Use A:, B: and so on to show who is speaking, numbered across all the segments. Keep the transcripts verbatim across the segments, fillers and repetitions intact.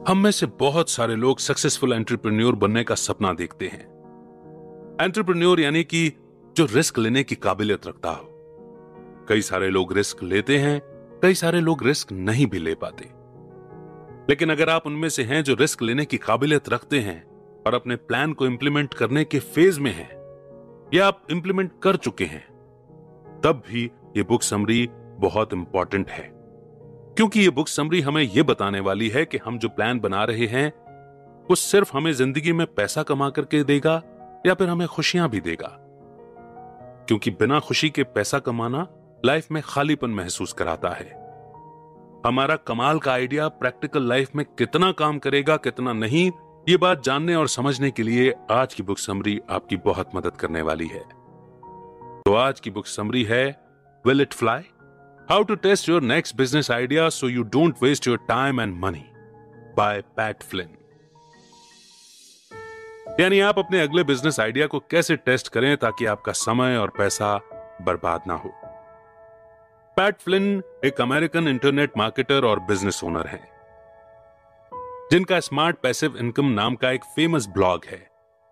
A: हम में से बहुत सारे लोग सक्सेसफुल एंटरप्रेन्योर बनने का सपना देखते हैं। एंटरप्रेन्योर यानी कि जो रिस्क लेने की काबिलियत रखता हो। कई सारे लोग रिस्क लेते हैं, कई सारे लोग रिस्क नहीं भी ले पाते। लेकिन अगर आप उनमें से हैं जो रिस्क लेने की काबिलियत रखते हैं और अपने प्लान को इंप्लीमेंट करने के फेज में हैं, या आप इंप्लीमेंट कर चुके हैं, तब भी ये बुक समरी बहुत इंपॉर्टेंट है। क्योंकि ये बुक समरी हमें यह बताने वाली है कि हम जो प्लान बना रहे हैं वो सिर्फ हमें जिंदगी में पैसा कमा करके देगा या फिर हमें खुशियां भी देगा। क्योंकि बिना खुशी के पैसा कमाना लाइफ में खालीपन महसूस कराता है। हमारा कमाल का आइडिया प्रैक्टिकल लाइफ में कितना काम करेगा, कितना नहीं, ये बात जानने और समझने के लिए आज की बुक समरी आपकी बहुत मदद करने वाली है। तो आज की बुक समरी है will it fly? How to test your next business idea so you don't waste your time and money by Pat Flynn। यानी आप अपने अगले बिजनेस आइडिया को कैसे टेस्ट करें ताकि आपका समय और पैसा बर्बाद ना हो। पैट फ्लिन एक अमेरिकन इंटरनेट मार्केटर और बिजनेस ओनर हैं, जिनका स्मार्ट पैसिव इनकम नाम का एक फेमस ब्लॉग है।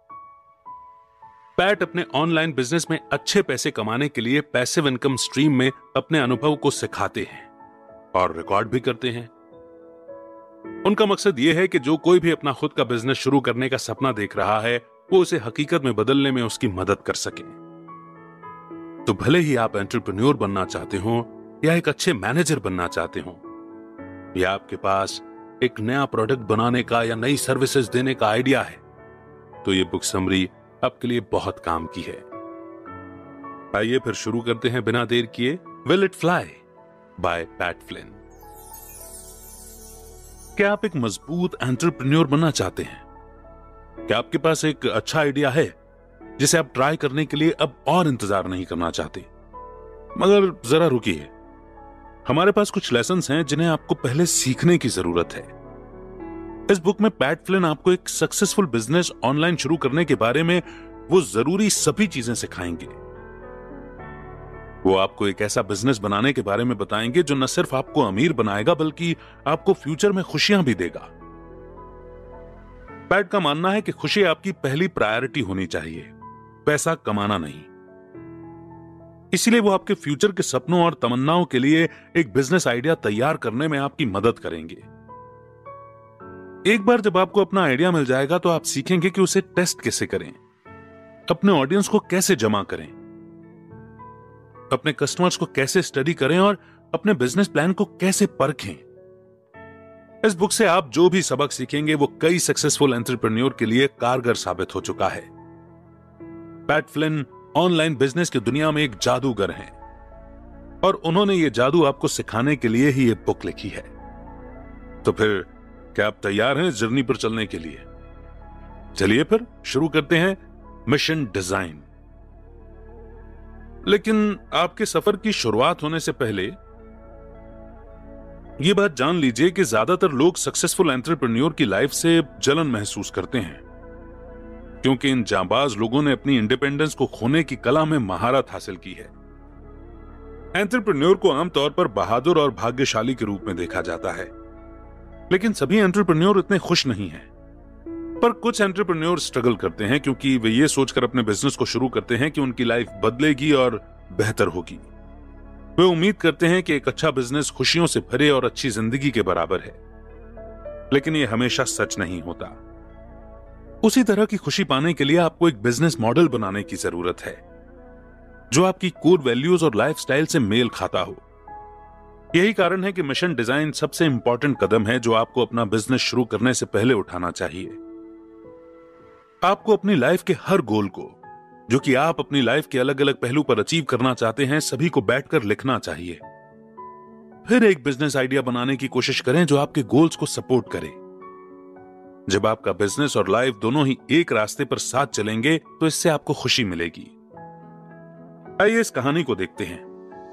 A: पैट अपने ऑनलाइन बिजनेस में अच्छे पैसे कमाने के लिए पैसिव इनकम स्ट्रीम में अपने अनुभव को सिखाते हैं और रिकॉर्ड भी करते हैं। उनका मकसद यह है कि जो कोई भी अपना खुद का बिजनेस शुरू करने का सपना देख रहा है, वो उसे हकीकत में बदलने में उसकी मदद कर सके। तो भले ही आप एंटरप्रेन्योर बनना चाहते हो या एक अच्छे मैनेजर बनना चाहते हो, या आपके पास एक नया प्रोडक्ट बनाने का या नई सर्विसेज देने का आइडिया है, तो ये बुक समरी आपके लिए बहुत काम की है। आइए फिर शुरू करते हैं बिना देर किए will it fly by Pat Flynn. क्या आप एक मजबूत एंटरप्रेन्योर बनना चाहते हैं? क्या आपके पास एक अच्छा आइडिया है जिसे आप ट्राई करने के लिए अब और इंतजार नहीं करना चाहते? मगर जरा रुकिए, हमारे पास कुछ लेसन्स हैं जिन्हें आपको पहले सीखने की जरूरत है। इस बुक में पैट फ्लिन आपको एक सक्सेसफुल बिजनेस ऑनलाइन शुरू करने के बारे में वो जरूरी सभी चीजें सिखाएंगे। वो आपको एक ऐसा बिजनेस बनाने के बारे में बताएंगे जो न सिर्फ आपको अमीर बनाएगा बल्कि आपको फ्यूचर में खुशियां भी देगा। पैट का मानना है कि खुशी आपकी पहली प्रायोरिटी होनी चाहिए, पैसा कमाना नहीं। इसीलिए वो आपके फ्यूचर के सपनों और तमन्नाओं के लिए एक बिजनेस आइडिया तैयार करने में आपकी मदद करेंगे। एक बार जब आपको अपना आइडिया मिल जाएगा तो आप सीखेंगे कि उसे टेस्ट कैसे करें, अपने ऑडियंस को कैसे जमा करें, अपने कस्टमर्स को कैसे स्टडी करें और अपने बिजनेस प्लान को कैसे परखें। इस बुक से आप जो भी सबक सीखेंगे वो कई सक्सेसफुल एंटरप्रेन्योर के लिए कारगर साबित हो चुका है। पैट फ्लिन ऑनलाइन बिजनेस की दुनिया में एक जादूगर हैं और उन्होंने ये जादू आपको सिखाने के लिए ही ये बुक लिखी है। तो फिर क्या आप तैयार हैं जर्नी पर चलने के लिए? चलिए फिर शुरू करते हैं मिशन डिजाइन। लेकिन आपके सफर की शुरुआत होने से पहले यह बात जान लीजिए कि ज्यादातर लोग सक्सेसफुल एंटरप्रेन्योर की लाइफ से जलन महसूस करते हैं, क्योंकि इन जांबाज लोगों ने अपनी इंडिपेंडेंस को खोने की कला में महारत हासिल की है। एंटरप्रेन्योर को आमतौर पर बहादुर और भाग्यशाली के रूप में देखा जाता है, लेकिन सभी एंटरप्रेन्योर इतने खुश नहीं हैं। पर कुछ एंटरप्रेन्योर स्ट्रगल करते हैं क्योंकि वे ये सोचकर अपने बिजनेस को शुरू करते हैं कि उनकी लाइफ बदलेगी और बेहतर होगी। वे उम्मीद करते हैं कि एक अच्छा बिजनेस खुशियों से भरे और अच्छी जिंदगी के बराबर है, लेकिन यह हमेशा सच नहीं होता। उसी तरह की खुशी पाने के लिए आपको एक बिजनेस मॉडल बनाने की जरूरत है जो आपकी कोर वैल्यूज और लाइफस्टाइल से मेल खाता हो। यही कारण है कि मिशन डिजाइन सबसे इंपॉर्टेंट कदम है जो आपको अपना बिजनेस शुरू करने से पहले उठाना चाहिए। आपको अपनी लाइफ के हर गोल को, जो कि आप अपनी लाइफ के अलग अलग पहलू पर अचीव करना चाहते हैं, सभी को बैठकर लिखना चाहिए। फिर एक बिजनेस आइडिया बनाने की कोशिश करें जो आपके गोल्स को सपोर्ट करे। जब आपका बिजनेस और लाइफ दोनों ही एक रास्ते पर साथ चलेंगे तो इससे आपको खुशी मिलेगी। आइए इस कहानी को देखते हैं।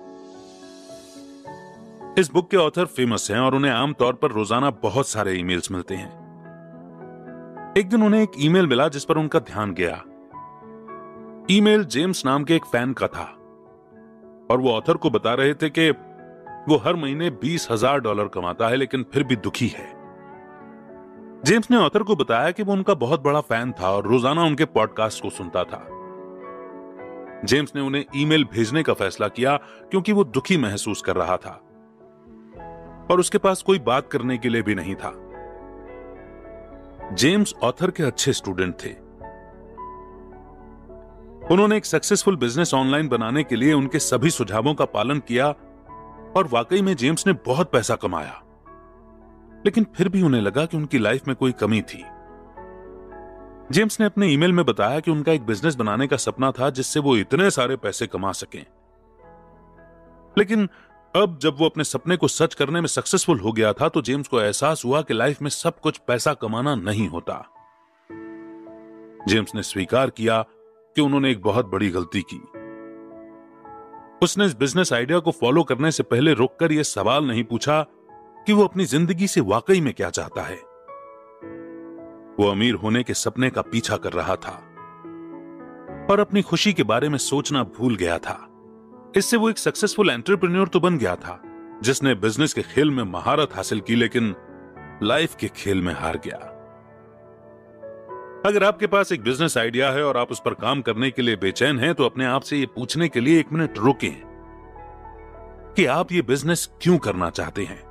A: इस बुक के ऑथर फेमस हैं और उन्हें आमतौर पर रोजाना बहुत सारे ईमेल्स मिलते हैं। एक दिन उन्हें एक ईमेल मिला जिस पर उनका ध्यान गया। ईमेल जेम्स नाम के एक फैन का था और वो ऑथर को बता रहे थे कि वो हर महीने बीस हजार डॉलर कमाता है लेकिन फिर भी दुखी है। जेम्स ने ऑथर को बताया कि वो उनका बहुत बड़ा फैन था और रोजाना उनके पॉडकास्ट को सुनता था। जेम्स ने उन्हें ईमेल भेजने का फैसला किया क्योंकि वो दुखी महसूस कर रहा था और उसके पास कोई बात करने के लिए भी नहीं था। जेम्स ऑथर के अच्छे स्टूडेंट थे। उन्होंने एक सक्सेसफुल बिजनेस ऑनलाइन बनाने के लिए उनके सभी सुझावों का पालन किया और वाकई में जेम्स ने बहुत पैसा कमाया। लेकिन फिर भी उन्हें लगा कि उनकी लाइफ में कोई कमी थी। जेम्स ने अपने ईमेल में बताया कि उनका एक बिजनेस बनाने का सपना था जिससे वो इतने सारे पैसे कमा सकें। लेकिन अब जब वो अपने सपने को सच करने में सक्सेसफुल हो गया था तो जेम्स को एहसास हुआ कि लाइफ में सब कुछ पैसा कमाना नहीं होता। जेम्स ने स्वीकार किया कि उन्होंने एक बहुत बड़ी गलती की। उसने इस बिजनेस आइडिया को फॉलो करने से पहले रुककर यह सवाल नहीं पूछा कि वो अपनी जिंदगी से वाकई में क्या चाहता है। वो अमीर होने के सपने का पीछा कर रहा था और अपनी खुशी के बारे में सोचना भूल गया था। इससे वो एक सक्सेसफुल एंटरप्रेन्योर तो बन गया था जिसने बिजनेस के खेल में महारत हासिल की, लेकिन लाइफ के खेल में हार गया। अगर आपके पास एक बिजनेस आइडिया है और आप उस पर काम करने के लिए बेचैन हैं, तो अपने आप से ये पूछने के लिए एक मिनट रुकें कि आप ये बिजनेस क्यों करना चाहते हैं।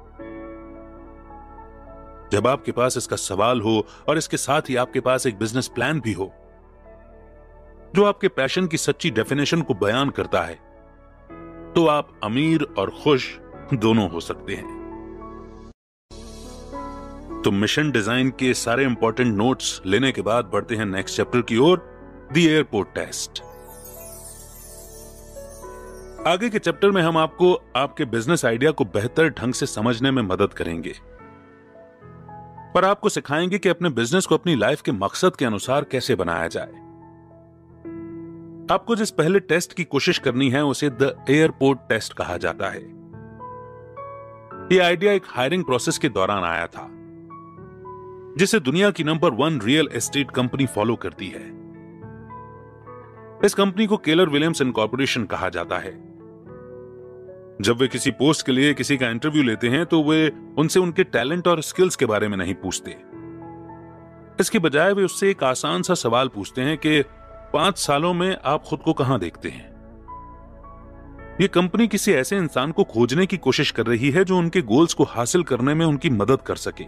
A: जब आपके पास इसका सवाल हो और इसके साथ ही आपके पास एक बिजनेस प्लान भी हो जो आपके पैशन की सच्ची डेफिनेशन को बयान करता है, तो आप अमीर और खुश दोनों हो सकते हैं। तो मिशन डिजाइन के सारे इंपॉर्टेंट नोट्स लेने के बाद बढ़ते हैं नेक्स्ट चैप्टर की ओर, द एयरपोर्ट टेस्ट। आगे के चैप्टर में हम आपको आपके बिजनेस आइडिया को बेहतर ढंग से समझने में मदद करेंगे और आपको सिखाएंगे कि अपने बिजनेस को अपनी लाइफ के मकसद के अनुसार कैसे बनाया जाए। आपको जिस पहले टेस्ट की कोशिश करनी है उसे द एयरपोर्ट टेस्ट कहा जाता है। यह आइडिया एक हायरिंग प्रोसेस के दौरान आया था जिसे दुनिया की number one real estate company follow करती है। इस कंपनी को केलर विलियम्स इनकॉर्पोरेशन कहा जाता है। जब वे किसी पोस्ट के लिए किसी का इंटरव्यू लेते हैं तो वे उनसे उनके टैलेंट और स्किल्स के बारे में नहीं पूछते। इसके बजाय वे उससे एक आसान सा सवाल पूछते हैं कि पांच सालों में आप खुद को कहां देखते हैं। यह कंपनी किसी ऐसे इंसान को खोजने की कोशिश कर रही है जो उनके गोल्स को हासिल करने में उनकी मदद कर सके।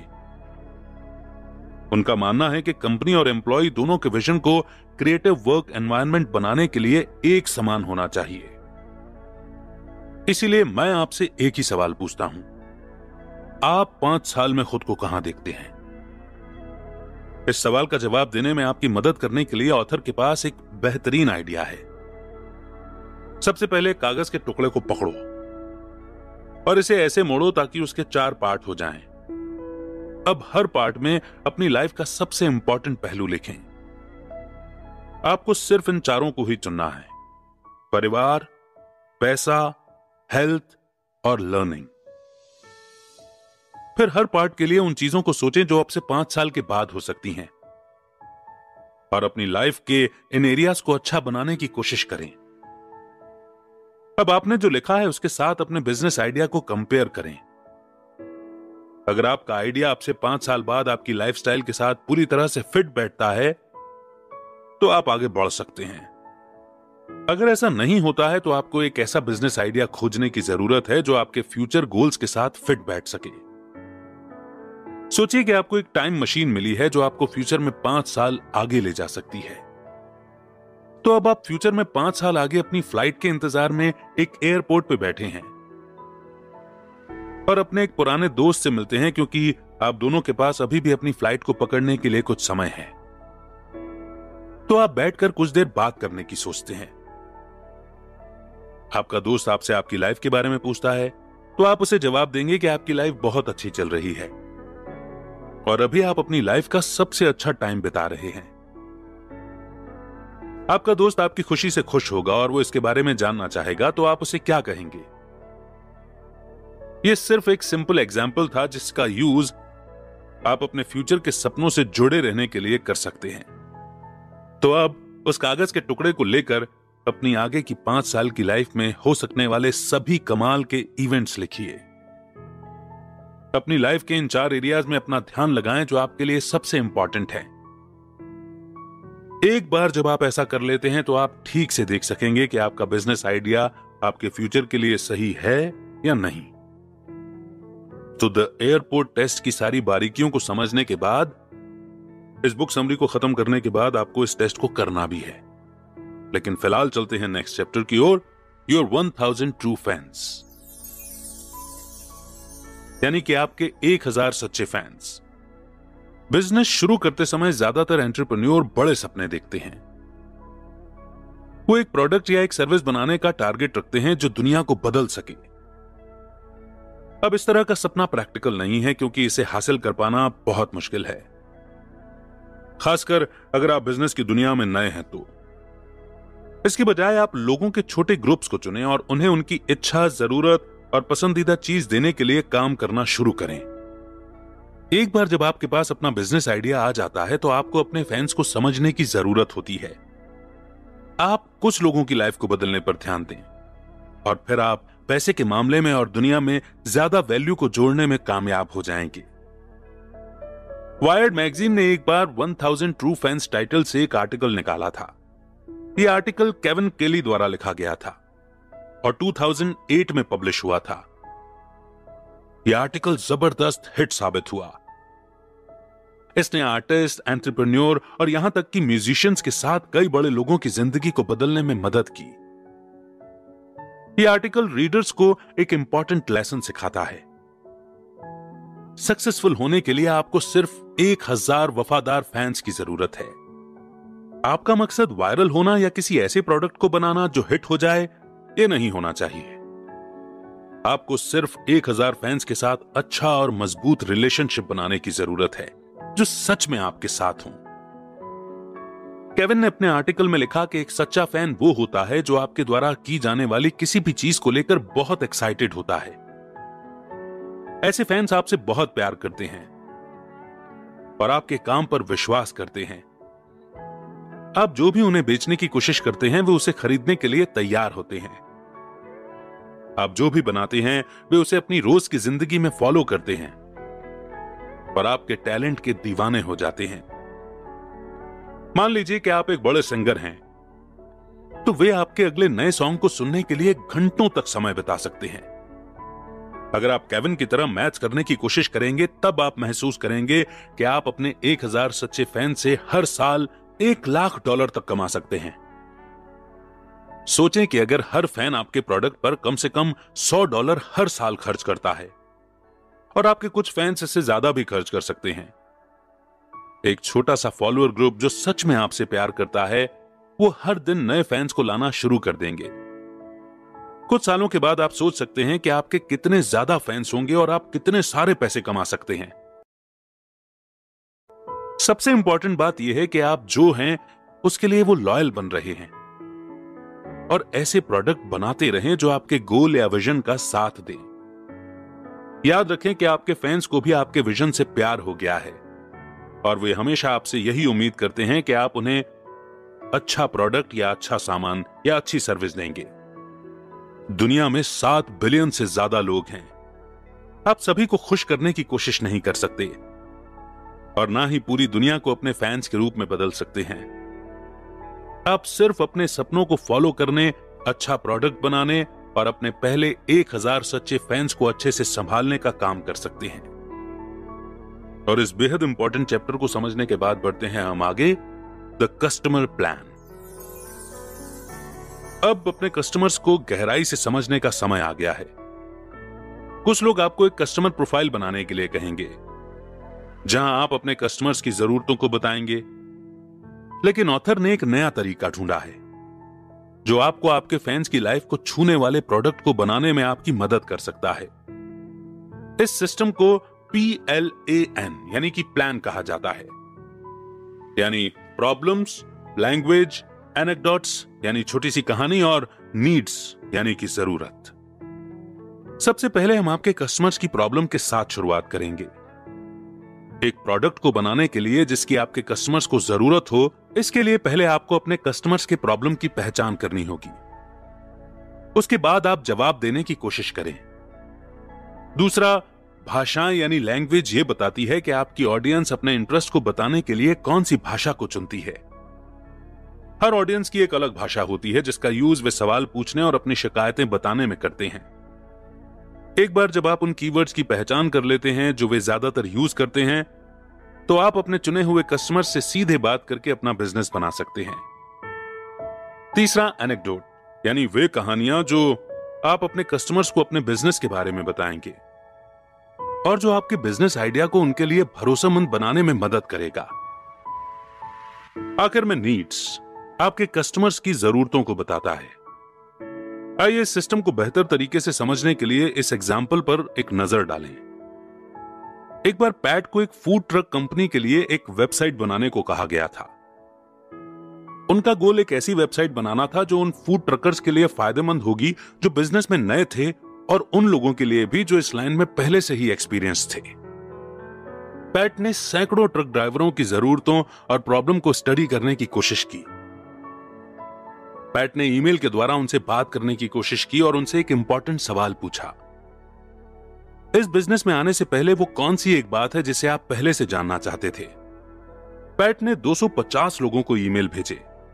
A: उनका मानना है कि कंपनी और एम्प्लॉय दोनों के विजन को क्रिएटिव वर्क एनवायरनमेंट बनाने के लिए एक समान होना चाहिए। इसीलिए मैं आपसे एक ही सवाल पूछता हूं, आप पांच साल में खुद को कहां देखते हैं? इस सवाल का जवाब देने में आपकी मदद करने के लिए ऑथर के पास एक बेहतरीन आइडिया है। सबसे पहले कागज के टुकड़े को पकड़ो और इसे ऐसे मोड़ो ताकि उसके चार पार्ट हो जाएं। अब हर पार्ट में अपनी लाइफ का सबसे इंपॉर्टेंट पहलू लिखें। आपको सिर्फ इन चारों को ही चुनना है: परिवार, पैसा, हेल्थ और लर्निंग। फिर हर पार्ट के लिए उन चीजों को सोचें जो आपसे पांच साल के बाद हो सकती हैं और अपनी लाइफ के इन एरियाज को अच्छा बनाने की कोशिश करें। अब आपने जो लिखा है उसके साथ अपने बिजनेस आइडिया को कंपेयर करें। अगर आपका आइडिया आपसे पांच साल बाद आपकी लाइफस्टाइल के साथ पूरी तरह से फिट बैठता है तो आप आगे बढ़ सकते हैं। अगर ऐसा नहीं होता है तो आपको एक ऐसा बिजनेस आइडिया खोजने की जरूरत है जो आपके फ्यूचर गोल्स के साथ फिट बैठ सके। सोचिए कि आपको एक टाइम मशीन मिली है जो आपको फ्यूचर में पांच साल आगे ले जा सकती है। तो अब आप फ्यूचर में पांच साल आगे अपनी फ्लाइट के इंतजार में एक एयरपोर्ट पे बैठे हैं और अपने एक पुराने दोस्त से मिलते हैं क्योंकि आप दोनों के पास अभी भी अपनी फ्लाइट को पकड़ने के लिए कुछ समय है। तो आप बैठकर कुछ देर बात करने की सोचते हैं। आपका दोस्त आपसे आपकी लाइफ के बारे में पूछता है तो आप उसे जवाब देंगे कि आपकी लाइफ बहुत अच्छी चल रही है और अभी आप अपनी लाइफ का सबसे अच्छा टाइम बिता रहे हैं। आपका दोस्त आपकी खुशी से खुश होगा और वो इसके बारे में जानना चाहेगा, तो आप उसे क्या कहेंगे? यह सिर्फ एक सिंपल एग्जाम्पल था जिसका यूज आप अपने फ्यूचर के सपनों से जुड़े रहने के लिए कर सकते हैं। तो अब उस कागज के टुकड़े को लेकर अपनी आगे की पांच साल की लाइफ में हो सकने वाले सभी कमाल के इवेंट्स लिखिए। अपनी लाइफ के इन चार एरियाज में अपना ध्यान लगाएं जो आपके लिए सबसे इंपॉर्टेंट है। एक बार जब आप ऐसा कर लेते हैं तो आप ठीक से देख सकेंगे कि आपका बिजनेस आइडिया आपके फ्यूचर के लिए सही है या नहीं। तो द एयरपोर्ट टेस्ट की सारी बारीकियों को समझने के बाद, इस बुक समरी को खत्म करने के बाद आपको इस टेस्ट को करना भी है। लेकिन फिलहाल चलते हैं नेक्स्ट चैप्टर की ओर, your one thousand true fans, यानी कि आपके एक हजार सच्चे फैंस। बिजनेस शुरू करते समय ज्यादातर एंटरप्रेन्योर बड़े सपने देखते हैं। वो एक प्रोडक्ट या एक सर्विस बनाने का टारगेट रखते हैं जो दुनिया को बदल सके। अब इस तरह का सपना प्रैक्टिकल नहीं है क्योंकि इसे हासिल कर पाना बहुत मुश्किल है, खासकर अगर आप बिजनेस की दुनिया में नए हैं तो। इसके बजाय आप लोगों के छोटे ग्रुप्स को चुनें और उन्हें उनकी इच्छा, जरूरत और पसंदीदा चीज देने के लिए काम करना शुरू करें। एक बार जब आपके पास अपना बिजनेस आइडिया आ जाता है तो आपको अपने फैंस को समझने की जरूरत होती है। आप कुछ लोगों की लाइफ को बदलने पर ध्यान दें और फिर आप पैसे के मामले में और दुनिया में ज्यादा वैल्यू को जोड़ने में कामयाब हो जाएंगे। वायर्ड मैगजीन ने एक बार one thousand true fans title से एक आर्टिकल निकाला था। यह आर्टिकल केविन केली द्वारा लिखा गया था और दो हज़ार आठ में पब्लिश हुआ था। यह आर्टिकल जबरदस्त हिट साबित हुआ। इसने आर्टिस्ट, एंटरप्रेन्योर और यहां तक कि म्यूजिशियंस के साथ कई बड़े लोगों की जिंदगी को बदलने में मदद की। यह आर्टिकल रीडर्स को एक इंपॉर्टेंट लेसन सिखाता है। सक्सेसफुल होने के लिए आपको सिर्फ एक हजार वफादार फैंस की जरूरत है। आपका मकसद वायरल होना या किसी ऐसे प्रोडक्ट को बनाना जो हिट हो जाए, यह नहीं होना चाहिए। आपको सिर्फ एक हजार फैंस के साथ अच्छा और मजबूत रिलेशनशिप बनाने की जरूरत है जो सच में आपके साथ हों। केविन ने अपने आर्टिकल में लिखा कि एक सच्चा फैन वो होता है जो आपके द्वारा की जाने वाली किसी भी चीज को लेकर बहुत एक्साइटेड होता है। ऐसे फैंस आपसे बहुत प्यार करते हैं और आपके काम पर विश्वास करते हैं। आप जो भी उन्हें बेचने की कोशिश करते हैं वे उसे खरीदने के लिए तैयार होते हैं। आप जो भी बनाते हैं वे उसे अपनी रोज की जिंदगी में फॉलो करते हैं और आपके टैलेंट के दीवाने हो जाते हैं। मान लीजिए कि आप एक बड़े सिंगर हैं, तो वे आपके अगले नए सॉन्ग को सुनने के लिए घंटों तक समय बिता सकते हैं। अगर आप केविन की तरह मैच करने की कोशिश करेंगे, तब आप महसूस करेंगे कि आप अपने एक हजार सच्चे फैन से हर साल एक लाख डॉलर तक कमा सकते हैं। सोचें कि अगर हर फैन आपके प्रोडक्ट पर कम से कम सौ डॉलर हर साल खर्च करता है, और आपके कुछ फैंस इससे ज्यादा भी खर्च कर सकते हैं। एक छोटा सा फॉलोअर ग्रुप जो सच में आपसे प्यार करता है, वो हर दिन नए फैंस को लाना शुरू कर देंगे। कुछ सालों के बाद आप सोच सकते हैं कि आपके कितने ज्यादा फैंस होंगे और आप कितने सारे पैसे कमा सकते हैं। सबसे इंपॉर्टेंट बात यह है कि आप जो हैं उसके लिए वो लॉयल बन रहे हैं और ऐसे प्रोडक्ट बनाते रहें जो आपके गोल या विजन का साथ दे। याद रखें कि आपके फैंस को भी आपके विजन से प्यार हो गया है और वे हमेशा आपसे यही उम्मीद करते हैं कि आप उन्हें अच्छा प्रोडक्ट या अच्छा सामान या अच्छी सर्विस देंगे। दुनिया में सात बिलियन से ज्यादा लोग हैं। आप सभी को खुश करने की कोशिश नहीं कर सकते और ना ही पूरी दुनिया को अपने फैंस के रूप में बदल सकते हैं। आप सिर्फ अपने सपनों को फॉलो करने, अच्छा प्रोडक्ट बनाने और अपने पहले एक हजार सच्चे फैंस को अच्छे से संभालने का काम कर सकते हैं। और इस बेहद इंपॉर्टेंट चैप्टर को समझने के बाद बढ़ते हैं हम आगे, द कस्टमर प्लान। अब अपने कस्टमर्स को गहराई से समझने का समय आ गया है। कुछ लोग आपको एक कस्टमर प्रोफाइल बनाने के लिए कहेंगे, जहां आप अपने कस्टमर्स की जरूरतों को बताएंगे। लेकिन ऑथर ने एक नया तरीका ढूंढा है जो आपको आपके फैंस की लाइफ को छूने वाले प्रोडक्ट को बनाने में आपकी मदद कर सकता है। इस सिस्टम को पी एल ए एन यानी कि प्लान कहा जाता है, यानी प्रॉब्लम्स, लैंग्वेज, एनेक्डोट्स यानी छोटी सी कहानी और नीड्स यानी कि जरूरत। सबसे पहले हम आपके कस्टमर्स की प्रॉब्लम के साथ शुरुआत करेंगे। एक प्रोडक्ट को बनाने के लिए जिसकी आपके कस्टमर्स को जरूरत हो, इसके लिए पहले आपको अपने कस्टमर्स के प्रॉब्लम की पहचान करनी होगी। उसके बाद आप जवाब देने की कोशिश करें। दूसरा, भाषा यानी लैंग्वेज ये बताती है कि आपकी ऑडियंस अपने इंटरेस्ट को बताने के लिए कौन सी भाषा को चुनती है। हर ऑडियंस की एक अलग भाषा होती है जिसका यूज वे सवाल पूछने और अपनी शिकायतें बताने में करते हैं। एक बार जब आप उन कीवर्ड्स की पहचान कर लेते हैं जो वे ज्यादातर यूज करते हैं, तो आप अपने चुने हुए कस्टमर से सीधे बात करके अपना बिजनेस बना सकते हैं। तीसरा, एनेक्डोट यानी वे कहानियां जो आप अपने कस्टमर्स को अपने बिजनेस के बारे में बताएंगे और जो आपके बिजनेस आइडिया को उनके लिए भरोसेमंद बनाने में मदद करेगा। आखिर में नीड्स आपके कस्टमर्स की जरूरतों को बताता है। आइए इस सिस्टम को बेहतर तरीके से समझने के लिए इस एग्जाम्पल पर एक नजर डालें। एक बार पैट को एक फूड ट्रक कंपनी के लिए एक वेबसाइट बनाने को कहा गया था। उनका गोल एक ऐसी वेबसाइट बनाना था जो उन फूड ट्रकर्स के लिए फायदेमंद होगी जो बिजनेस में नए थे और उन लोगों के लिए भी जो इस लाइन में पहले से ही एक्सपीरियंस थे। पैट ने सैकड़ों ट्रक ड्राइवरों की जरूरतों और प्रॉब्लम को स्टडी करने की कोशिश की। पैट ने ईमेल के द्वारा उनसे बात करने की कोशिश की और उनसे एक इंपॉर्टेंट सवाल पूछा। इस बिजनेस में आने से पहले वो कौन सी एक बात है जिसे आप पहले से जानना चाहते थे? पैट ने दो सौ पचास लोगों को ईमेल भेजे।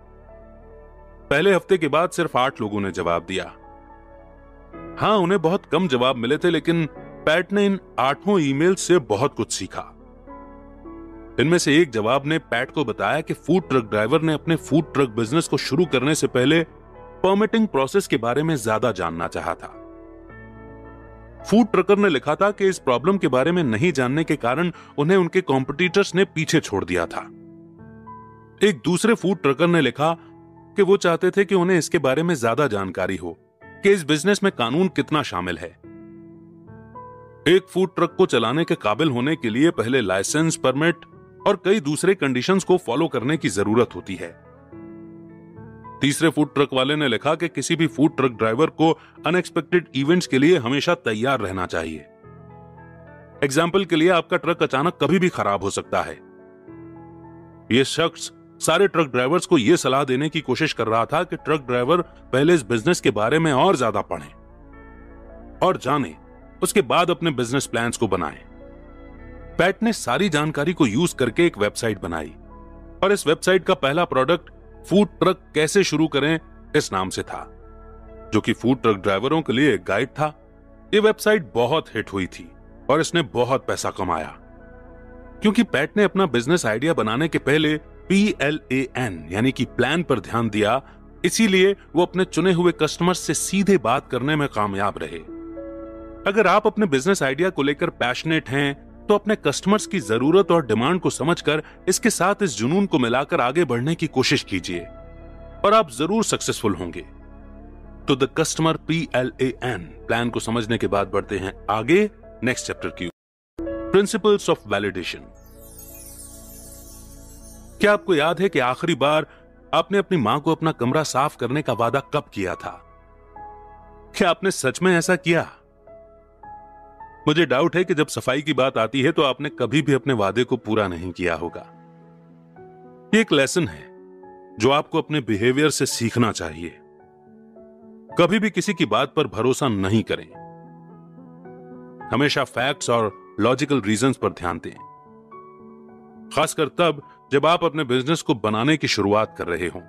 A: पहले हफ्ते के बाद सिर्फ आठ लोगों ने जवाब दिया। हां, उन्हें बहुत कम जवाब मिले थे, लेकिन पैट ने इन आठों ईमेल से बहुत कुछ सीखा। इनमें से एक जवाब ने पैट को बताया कि फूड ट्रक ड्राइवर ने अपने फूड ट्रक बिजनेस को शुरू करने से पहले परमिटिंग प्रोसेस के बारे में ज्यादा जानना चाहा था। फूड ट्रकर ने लिखा था कि इस प्रॉब्लम के बारे में नहीं जानने के कारण उन्हें उनके कॉम्पिटिटर्स ने पीछे छोड़ दिया था। एक दूसरे फूड ट्रकर ने लिखा कि वो चाहते थे कि उन्हें इसके बारे में ज्यादा जानकारी हो कि इस बिजनेस में कानून कितना शामिल है। एक फूड ट्रक को चलाने के काबिल होने के लिए पहले लाइसेंस, परमिट और कई दूसरे कंडीशंस को फॉलो करने की जरूरत होती है। तीसरे फूड ट्रक वाले ने लिखा कि किसी भी फूड ट्रक ड्राइवर को अनएक्सपेक्टेड इवेंट्स के लिए हमेशा तैयार रहना चाहिए। एग्जाम्पल के लिए, आपका ट्रक अचानक कभी भी खराब हो सकता है। यह शख्स सारे ट्रक ड्राइवर्स को यह सलाह देने की कोशिश कर रहा था कि ट्रक ड्राइवर पहले इस बिजनेस के बारे में और ज्यादा पढ़ें और जानें, उसके बाद अपने बिजनेस प्लान्स को बनाएं। पैट ने सारी जानकारी को यूज करके एक वेबसाइट बनाई और इस वेबसाइट का पहला प्रोडक्ट फूड ट्रक कैसे शुरू करें इस नाम से था, जो कि फूड ट्रक ड्राइवरों के लिए एक गाइड था। यह वेबसाइट बहुत हिट हुई थी और इसने बहुत पैसा कमाया, क्योंकि पैट ने अपना बिजनेस आइडिया बनाने के पहले पी एल ए एन यानी कि प्लान पर ध्यान दिया, इसीलिए वो अपने चुने हुए कस्टमर्स से सीधे बात करने में कामयाब रहे। अगर आप अपने बिजनेस आइडिया को लेकर पैशनेट हैं, तो अपने कस्टमर्स की जरूरत और डिमांड को समझकर इसके साथ इस जुनून को मिलाकर आगे बढ़ने की कोशिश कीजिए और आप जरूर सक्सेसफुल होंगे। तो the customer P L A N plan को समझने के बाद बढ़ते हैं आगे नेक्स्ट चैप्टर की, प्रिंसिपल्स ऑफ वैलिडेशन। क्या आपको याद है कि आखिरी बार आपने अपनी मां को अपना कमरा साफ करने का वादा कब किया था? क्या आपने सच में ऐसा किया? मुझे डाउट है कि जब सफाई की बात आती है तो आपने कभी भी अपने वादे को पूरा नहीं किया होगा। ये एक लेसन है जो आपको अपने बिहेवियर से सीखना चाहिए। कभी भी किसी की बात पर भरोसा नहीं करें। हमेशा फैक्ट्स और लॉजिकल रीजंस पर ध्यान दें, खासकर तब जब आप अपने बिजनेस को बनाने की शुरुआत कर रहे हों।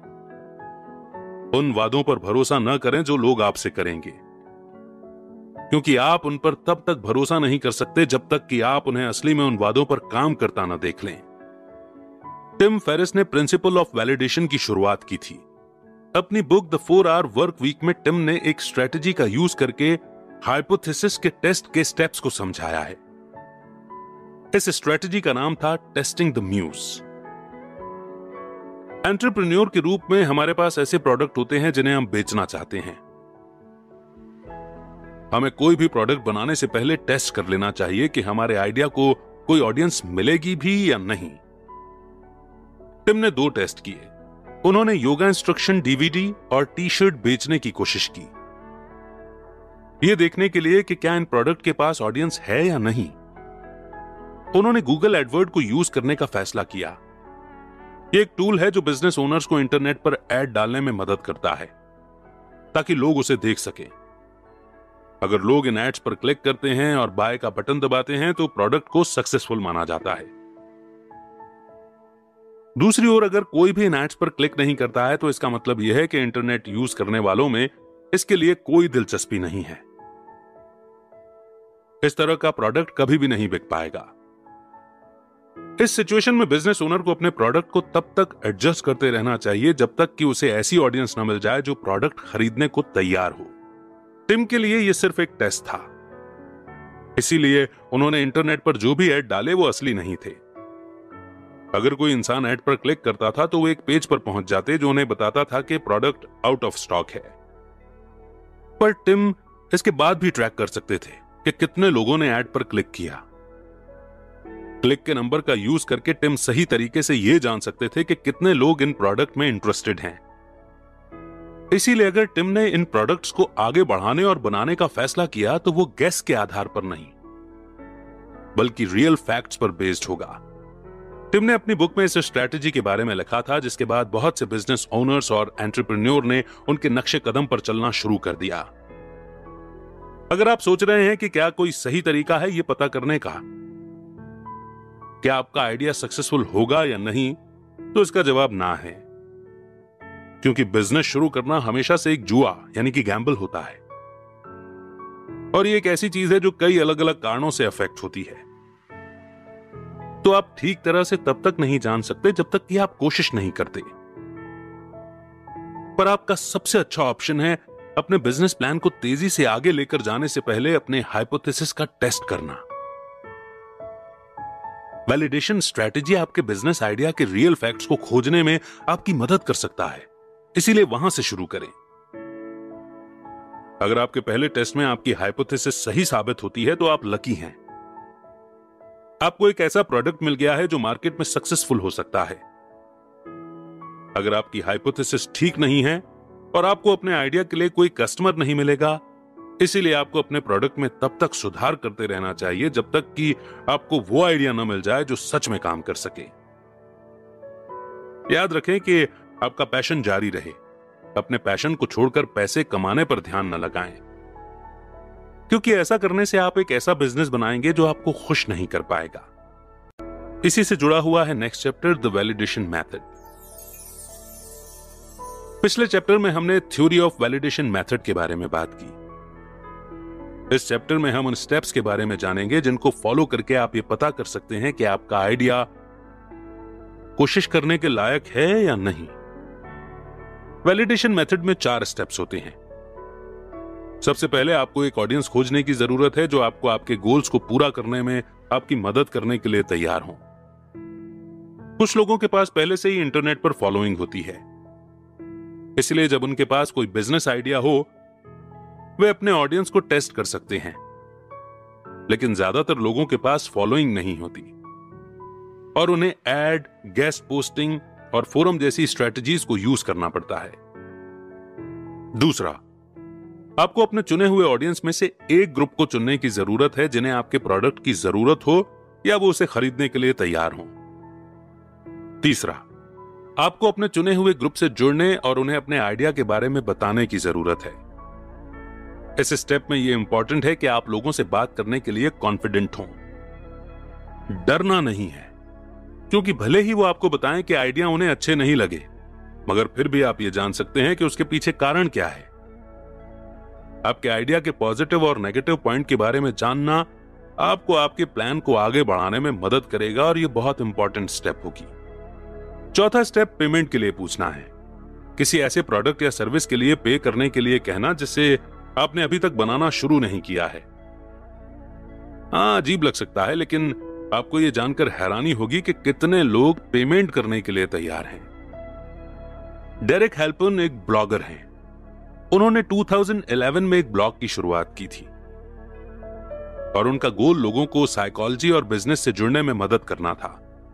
A: उन वादों पर भरोसा न करें जो लोग आपसे करेंगे, क्योंकि आप उन पर तब तक भरोसा नहीं कर सकते जब तक कि आप उन्हें असली में उन वादों पर काम करता न देख लें। टिम फेरिस ने प्रिंसिपल ऑफ वैलिडेशन की शुरुआत की थी। अपनी book the four hour work week में टिम ने एक स्ट्रेटजी का यूज करके हाइपोथेसिस के टेस्ट के स्टेप्स को समझाया है। इस स्ट्रेटजी का नाम था टेस्टिंग द म्यूज। एंटरप्रेन्योर के रूप में हमारे पास ऐसे प्रोडक्ट होते हैं जिन्हें हम बेचना चाहते हैं। हमें कोई भी प्रोडक्ट बनाने से पहले टेस्ट कर लेना चाहिए कि हमारे आइडिया को कोई ऑडियंस मिलेगी भी या नहीं। टिम ने दो टेस्ट किए। उन्होंने योगा इंस्ट्रक्शन डीवीडी और टी शर्ट बेचने की कोशिश की, यह देखने के लिए कि क्या इन प्रोडक्ट के पास ऑडियंस है या नहीं। उन्होंने गूगल एडवर्ड को यूज करने का फैसला किया। यह एक टूल है जो बिजनेस ओनर्स को इंटरनेट पर एड डालने में मदद करता है ताकि लोग उसे देख सकें। अगर लोग इन एड्स पर क्लिक करते हैं और बाय का बटन दबाते हैं तो प्रोडक्ट को सक्सेसफुल माना जाता है। दूसरी ओर अगर कोई भी इन एड्स पर क्लिक नहीं करता है तो इसका मतलब यह है कि इंटरनेट यूज करने वालों में इसके लिए कोई दिलचस्पी नहीं है। इस तरह का प्रोडक्ट कभी भी नहीं बिक पाएगा। इस सिचुएशन में बिजनेस ओनर को अपने प्रोडक्ट को तब तक एडजस्ट करते रहना चाहिए जब तक कि उसे ऐसी ऑडियंस न मिल जाए जो प्रोडक्ट खरीदने को तैयार हो। टिम के लिए यह सिर्फ एक टेस्ट था, इसीलिए उन्होंने इंटरनेट पर जो भी ऐड डाले वो असली नहीं थे। अगर कोई इंसान ऐड पर क्लिक करता था तो वो एक पेज पर पहुंच जाते जो उन्हें बताता था कि प्रोडक्ट आउट ऑफ स्टॉक है। पर टिम इसके बाद भी ट्रैक कर सकते थे कि कितने लोगों ने ऐड पर क्लिक किया। क्लिक के नंबर का यूज करके टिम सही तरीके से यह जान सकते थे कि कितने लोग इन प्रोडक्ट में इंटरेस्टेड हैं। इसीलिए अगर टिम ने इन प्रोडक्ट्स को आगे बढ़ाने और बनाने का फैसला किया तो वो गेस के आधार पर नहीं बल्कि रियल फैक्ट्स पर बेस्ड होगा। टिम ने अपनी बुक में इस स्ट्रैटेजी के बारे में लिखा था जिसके बाद बहुत से बिजनेस ओनर्स और एंटरप्रेन्योर ने उनके नक्शे कदम पर चलना शुरू कर दिया। अगर आप सोच रहे हैं कि क्या कोई सही तरीका है यह पता करने का क्या आपका आइडिया सक्सेसफुल होगा या नहीं, तो इसका जवाब ना है, क्योंकि बिजनेस शुरू करना हमेशा से एक जुआ यानी कि गैम्बल होता है और ये एक ऐसी चीज है जो कई अलग अलग कारणों से अफेक्ट होती है। तो आप ठीक तरह से तब तक नहीं जान सकते जब तक कि आप कोशिश नहीं करते। पर आपका सबसे अच्छा ऑप्शन है अपने बिजनेस प्लान को तेजी से आगे लेकर जाने से पहले अपने हाइपोथेसिस का टेस्ट करना। वैलिडेशन स्ट्रैटेजी आपके बिजनेस आइडिया के रियल फैक्ट्स को खोजने में आपकी मदद कर सकता है, इसीलिए वहां से शुरू करें। अगर आपके पहले टेस्ट में आपकी हाइपोथेसिस सही साबित होती है तो आप लकी हैं। आपको एक ऐसा प्रोडक्ट मिल गया है जो मार्केट में सक्सेसफुल हो सकता है। अगर आपकी हाइपोथेसिस ठीक नहीं है और आपको अपने आइडिया के लिए कोई कस्टमर नहीं मिलेगा, इसीलिए आपको अपने प्रोडक्ट में तब तक सुधार करते रहना चाहिए जब तक कि आपको वो आइडिया न मिल जाए जो सच में काम कर सके। याद रखें कि आपका पैशन जारी रहे। अपने पैशन को छोड़कर पैसे कमाने पर ध्यान न लगाएं, क्योंकि ऐसा करने से आप एक ऐसा बिजनेस बनाएंगे जो आपको खुश नहीं कर पाएगा। इसी से जुड़ा हुआ है next chapter, the validation method. पिछले चैप्टर में हमने थ्योरी ऑफ वैलिडेशन मेथड के बारे में बात की। इस चैप्टर में हम उन स्टेप्स के बारे में जानेंगे जिनको फॉलो करके आप ये पता कर सकते हैं कि आपका आइडिया कोशिश करने के लायक है या नहीं। वैलिडेशन मेथड में चार स्टेप्स होते हैं। सबसे पहले आपको एक ऑडियंस खोजने की जरूरत है जो आपको आपके गोल्स को पूरा करने में आपकी मदद करने के लिए तैयार हो। कुछ लोगों के पास पहले से ही इंटरनेट पर फॉलोइंग होती है, इसलिए जब उनके पास कोई बिजनेस आइडिया हो वे अपने ऑडियंस को टेस्ट कर सकते हैं। लेकिन ज्यादातर लोगों के पास फॉलोइंग नहीं होती और उन्हें एड, गेस्ट पोस्टिंग और फोरम जैसी स्ट्रेटजीज को यूज करना पड़ता है। दूसरा, आपको अपने चुने हुए ऑडियंस में से एक ग्रुप को चुनने की जरूरत है जिन्हें आपके प्रोडक्ट की जरूरत हो या वो उसे खरीदने के लिए तैयार हो। तीसरा, आपको अपने चुने हुए ग्रुप से जुड़ने और उन्हें अपने आइडिया के बारे में बताने की जरूरत है। इस स्टेप में यह इंपॉर्टेंट है कि आप लोगों से बात करने के लिए कॉन्फिडेंट हों। डरना नहीं है, क्योंकि भले ही वो आपको बताएं कि आइडिया उन्हें अच्छे नहीं लगे, मगर फिर भी आप ये जान सकते हैं कि उसके पीछे कारण क्या है। आपके आइडिया के पॉजिटिव और नेगेटिव पॉइंट के बारे में जानना आपको आपके प्लान को आगे बढ़ाने में मदद करेगा और यह बहुत इंपॉर्टेंट स्टेप होगी। चौथा स्टेप पेमेंट के लिए पूछना है। किसी ऐसे प्रोडक्ट या सर्विस के लिए पे करने के लिए कहना जिसे आपने अभी तक बनाना शुरू नहीं किया है। हाँ, अजीब लग सकता है, लेकिन आपको यह जानकर हैरानी होगी कि कितने लोग पेमेंट करने के लिए तैयार हैं। डेरेक हेल्पन एक ब्लॉगर हैं। उन्होंने दो हज़ार ग्यारह में एक ब्लॉग की शुरुआत की थी और उनका गोल लोगों को साइकोलॉजी और बिजनेस से जुड़ने में मदद करना था।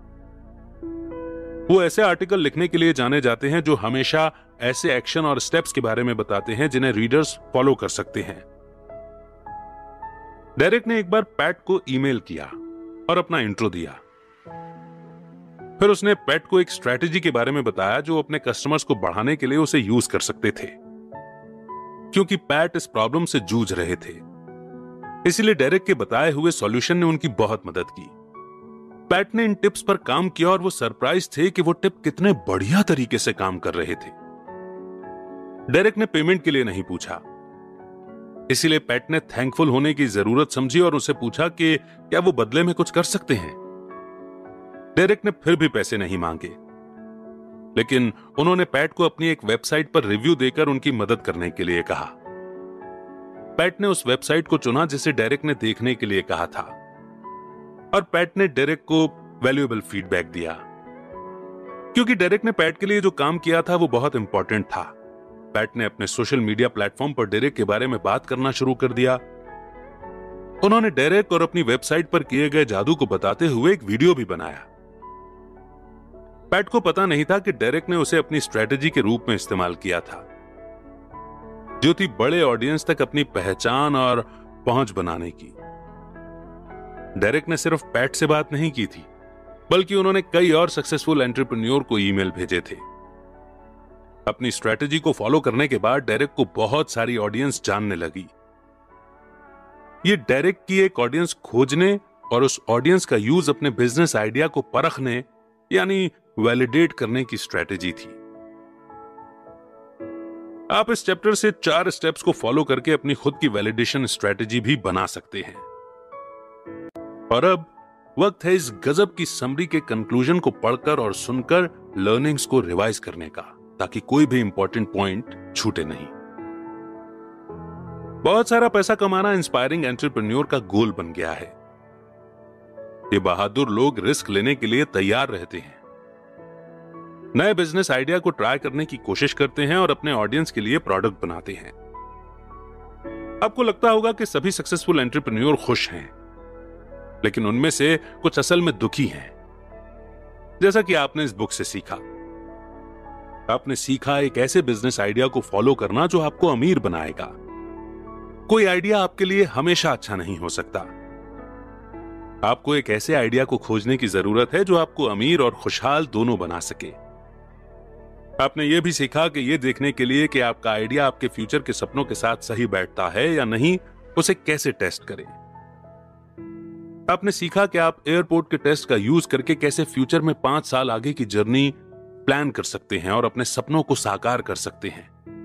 A: वो ऐसे आर्टिकल लिखने के लिए जाने जाते हैं जो हमेशा ऐसे एक्शन और स्टेप्स के बारे में बताते हैं जिन्हें रीडर्स फॉलो कर सकते हैं। डेरेक ने एक बार पैट को ईमेल किया और अपना इंट्रो दिया। फिर उसने पैट को एक स्ट्रैटेजी के बारे में बताया जो अपने कस्टमर्स को बढ़ाने के लिए उसे यूज कर सकते थे, क्योंकि पैट इस प्रॉब्लम से जूझ रहे थे इसीलिए डेरेक के बताए हुए सॉल्यूशन ने उनकी बहुत मदद की। पैट ने इन टिप्स पर काम किया और वो सरप्राइज थे कि वो टिप कितने बढ़िया तरीके से काम कर रहे थे। डेरेक ने पेमेंट के लिए नहीं पूछा, इसीलिए पैट ने थैंकफुल होने की जरूरत समझी और उसे पूछा कि क्या वो बदले में कुछ कर सकते हैं। डेरेक ने फिर भी पैसे नहीं मांगे, लेकिन उन्होंने पैट को अपनी एक वेबसाइट पर रिव्यू देकर उनकी मदद करने के लिए कहा। पैट ने उस वेबसाइट को चुना जिसे डेरेक ने देखने के लिए कहा था, और पैट ने डेरेक को वैल्यूएबल फीडबैक दिया। क्योंकि डेरेक ने पैट के लिए जो काम किया था वो बहुत इंपॉर्टेंट था। पैट ने अपने सोशल मीडिया प्लेटफॉर्म पर डेरेक के बारे में बात करना शुरू कर दिया। उन्होंने डेरेक और अपनी वेबसाइट पर किए गए जादू को बताते हुए एक वीडियो भी बनाया। पैट को पता नहीं था कि डेरेक ने उसे अपनी स्ट्रेटेजी के रूप में इस्तेमाल किया था, जो थी बड़े ऑडियंस तक अपनी पहचान और पहुंच बनाने की। डेरेक ने सिर्फ पैट से बात नहीं की थी, बल्कि उन्होंने कई और सक्सेसफुल एंटरप्रेन्योर को ईमेल भेजे थे। अपनी स्ट्रेटेजी को फॉलो करने के बाद डेरेक को बहुत सारी ऑडियंस जानने लगी। ये डेरेक की एक ऑडियंस खोजने और उस ऑडियंस का यूज अपने बिजनेस आइडिया को परखने यानी वैलिडेट करने की स्ट्रेटेजी थी। आप इस चैप्टर से चार स्टेप्स को फॉलो करके अपनी खुद की वैलिडेशन स्ट्रेटेजी भी बना सकते हैं। और अब वक्त है इस गजब की समरी के कंक्लूजन को पढ़कर और सुनकर लर्निंग्स को रिवाइज करने का, ताकि कोई भी इंपॉर्टेंट पॉइंट छूटे नहीं। बहुत सारा पैसा कमाना इंस्पायरिंग एंटरप्रेन्योर का गोल बन गया है। ये बहादुर लोग रिस्क लेने के लिए तैयार रहते हैं, नए बिजनेस आइडिया को ट्राई करने की कोशिश करते हैं और अपने ऑडियंस के लिए प्रोडक्ट बनाते हैं। आपको लगता होगा कि सभी सक्सेसफुल एंटरप्रेन्योर खुश हैं, लेकिन उनमें से कुछ असल में दुखी हैं। जैसा कि आपने इस बुक से सीखा, आपने सीखा एक ऐसे बिजनेस आइडिया को फॉलो करना जो आपको अमीर बनाएगा। कोई आइडिया आपके लिए हमेशा अच्छा नहीं हो सकता। आपको एक ऐसे आइडिया को खोजने की जरूरत है जो आपको अमीर और खुशहाल दोनों बना सके। आपने यह भी सीखा कि यह देखने के लिए कि आपका आइडिया आपके फ्यूचर के सपनों के साथ सही बैठता है या नहीं, उसे कैसे टेस्ट करें। आपने सीखा कि आप एयरपोर्ट के टेस्ट का यूज करके कैसे फ्यूचर में पांच साल आगे की जर्नी प्लान कर सकते हैं और अपने सपनों को साकार कर सकते हैं।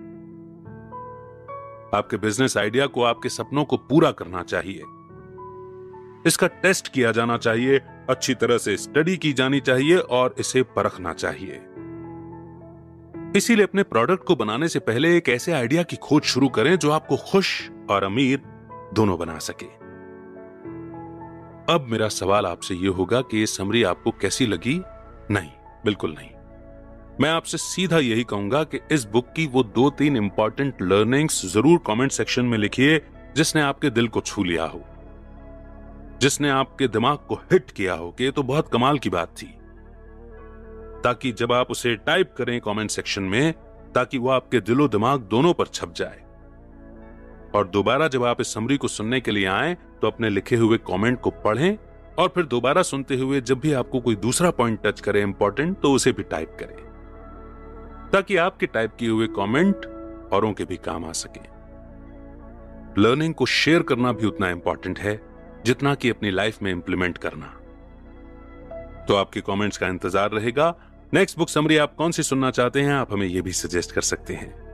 A: आपके बिजनेस आइडिया को आपके सपनों को पूरा करना चाहिए, इसका टेस्ट किया जाना चाहिए, अच्छी तरह से स्टडी की जानी चाहिए और इसे परखना चाहिए। इसीलिए अपने प्रोडक्ट को बनाने से पहले एक ऐसे आइडिया की खोज शुरू करें जो आपको खुश और अमीर दोनों बना सके। अब मेरा सवाल आपसे यह होगा कि यह समरी आपको कैसी लगी? नहीं, बिल्कुल नहीं। मैं आपसे सीधा यही कहूंगा कि इस बुक की वो दो तीन इंपॉर्टेंट लर्निंग्स जरूर कमेंट सेक्शन में लिखिए जिसने आपके दिल को छू लिया हो, जिसने आपके दिमाग को हिट किया हो कि ये तो बहुत कमाल की बात थी, ताकि जब आप उसे टाइप करें कमेंट सेक्शन में, ताकि वो आपके दिलो दिमाग दोनों पर छप जाए। और दोबारा जब आप इस समरी को सुनने के लिए आए तो अपने लिखे हुए कमेंट को पढ़ें और फिर दोबारा सुनते हुए जब भी आपको कोई दूसरा पॉइंट टच करे इंपॉर्टेंट, तो उसे भी टाइप करें, ताकि आपके टाइप किए हुए कमेंट औरों के भी काम आ सके। लर्निंग को शेयर करना भी उतना इंपॉर्टेंट है जितना कि अपनी लाइफ में इंप्लीमेंट करना। तो आपके कमेंट्स का इंतजार रहेगा। नेक्स्ट बुक समरी आप कौन सी सुनना चाहते हैं, आप हमें यह भी सजेस्ट कर सकते हैं।